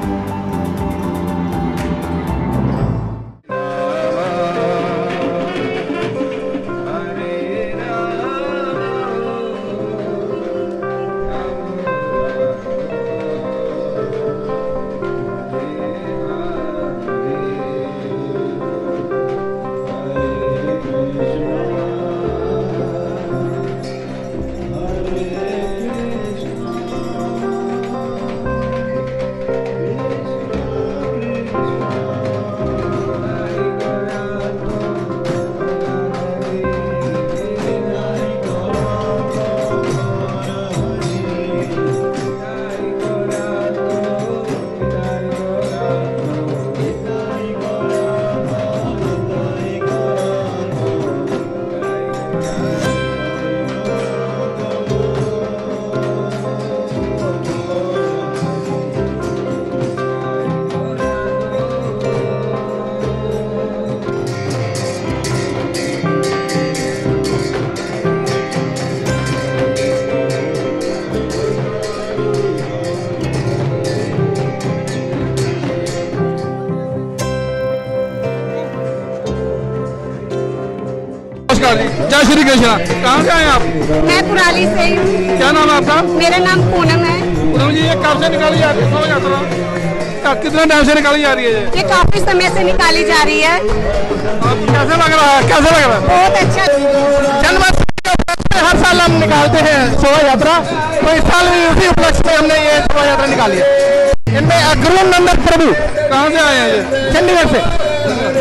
जय श्री कृष्ण। कहाँ से आए आप? मैं कुराली से ही हूँ। क्या नाम है आपका? मेरा नाम पूनम है। पूनम जी, ये कब से निकाली जा रही है शोभा यात्रा? कितने टाइम से निकाली जा रही है ये काफी समय से निकाली जा रही है। कैसे लग रहा है? कैसे लग रहा है? बहुत अच्छा। जन्माष्टमी हर साल हम निकालते हैं शोभा यात्रा, तो इस साल भी उसी उपलक्ष्य में हमने ये शोभा यात्रा निकाली है। इनमें गुरु नंदन प्रभु कहाँ से आए हैं? ये चंडीगढ़ से।